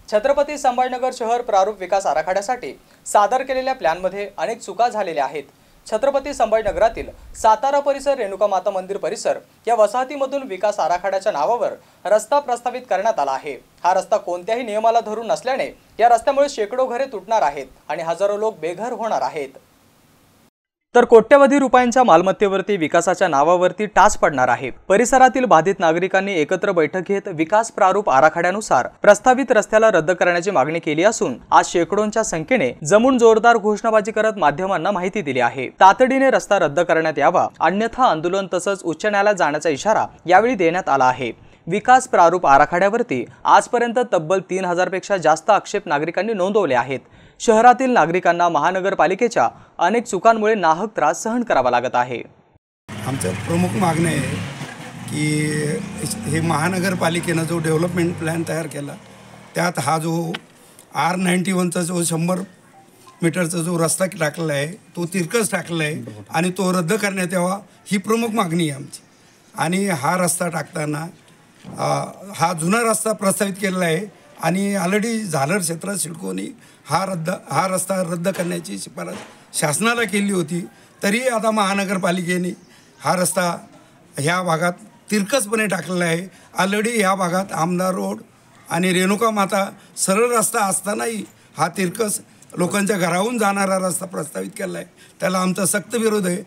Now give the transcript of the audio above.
छत्रपती संभाजीनगर शहर प्रारूप विकास आराखड्यासाठी सादर केलेल्या प्लॅनमध्ये अनेक चुका झालेल्या आहेत। छत्रपती संभाजीनगरातील सातारा परिसर, रेणुका माता मंदिर परिसर या वसाहतीमधून विकास आराखड्याच्या नावावर रस्ता प्रस्तावित करण्यात आला आहे। हा रस्ता कोणत्याही नियमाला धरून नसल्याने या रस्त्यामुळे शेकडो घरे तुटणार आहेत आणि हजारो लोक बेघर होणार आहेत। तर कोट्यवधी रुपयांच्या मालमत्तेवरती विकासाच्या नावावरती टाच पडणार आहे। परिसरातील बाधित नागरिकांनी एकत्र बैठक घेत विकास प्रारूप आराखड्यानुसार प्रस्तावित रस्त्याला रद्द करण्याची मागणी केली असून आज शेकडोंच्या संख्येने जमून जोरदार घोषणाबाजी करत माध्यमांना माहिती दिली आहे। तातडीने रस्ता रद्द करण्यात यावा, अन्यथा आंदोलन तसंच उच्च न्यायालयात जाण्याचा इशारा यावेळी देण्यात आला आहे। विकास प्रारूप आराखड्यावरती आजपर्यंत तब्बल 3000 पेक्षा जास्त आक्षेप नागरिकांनी नोंदवले आहेत। शहरातील नागरिकांना महानगरपालिकेच्या अनेक चुकांमुळे नाहक त्रास सहन करावा लागत आहे। आमचं प्रमुख मागणं आहे की हे महानगरपालिकेने जो डेव्हलपमेंट प्लॅन तयार केला त्यात हा जो R91चा जो 100 मीटरचा जो रस्ता टाकलेला आहे तो तिरकस टाकलेला आहे आणि तो रद्द करण्यात यावा ही प्रमुख मागणी आहे आमची। आणि हा रस्ता टाकताना हा जुना रस्ता प्रस्तावित केलेला आहे आणि ऑलरेडी झालर क्षेत्रात सिडकोनी हा रस्ता रद्द करण्याची शिफारस शासनाला केली होती, तरी आता महानगरपालिकेने हा रस्ता ह्या भागात तिरकसपणे टाकलेला आहे। ऑलरेडी ह्या भागात आमदार रोड आणि रेणुका माता सरळ रस्ता असतानाही हा तिरकस लोकांच्या घराहून जाणारा रस्ता प्रस्तावित केला आहे, त्याला आमचा सक्त विरोध आहे।